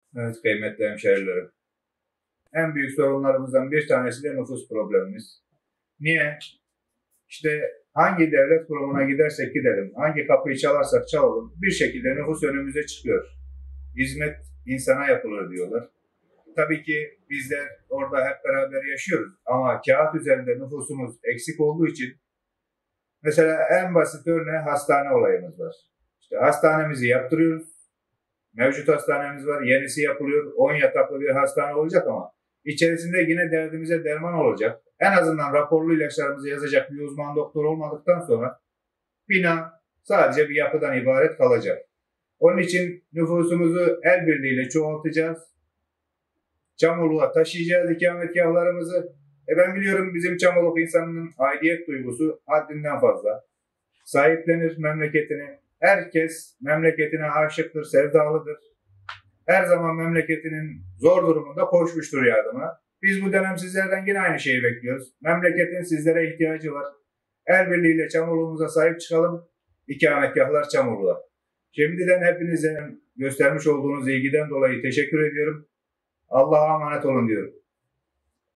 Evet kıymetli hemşehrilerim. En büyük sorunlarımızdan bir tanesi de nüfus problemimiz. Niye? İşte hangi devlet kurumuna gidersek gidelim, hangi kapıyı çalarsak çalalım bir şekilde nüfus önümüze çıkıyor. Hizmet insana yapılır diyorlar. Tabii ki bizler orada hep beraber yaşıyoruz ama kağıt üzerinde nüfusumuz eksik olduğu için mesela en basit örneği hastane olayımız var. İşte hastanemizi yaptırıyoruz. Mevcut hastanemiz var. Yenisi yapılıyor. 10 yataklı bir hastane olacak ama içerisinde yine derdimize derman olacak. En azından raporlu ilaçlarımızı yazacak bir uzman doktor olmadıktan sonra bina sadece bir yapıdan ibaret kalacak. Onun için nüfusumuzu el birliğiyle çoğaltacağız. Çamurluğa taşıyacağız ikametgahlarımızı. Ben biliyorum bizim Çamoluk insanının aidiyet duygusu haddinden fazla. Sahiplenir memleketini. Herkes memleketine aşıktır, sevdalıdır. Her zaman memleketinin zor durumunda koşmuştur yardıma. Biz bu dönem sizlerden yine aynı şeyi bekliyoruz. Memleketin sizlere ihtiyacı var. El birliğiyle Çamurluğumuza sahip çıkalım. İkametgahlar Çamurluğa. Şimdiden hepinize göstermiş olduğunuz ilgiden dolayı teşekkür ediyorum. Allah'a emanet olun diyorum.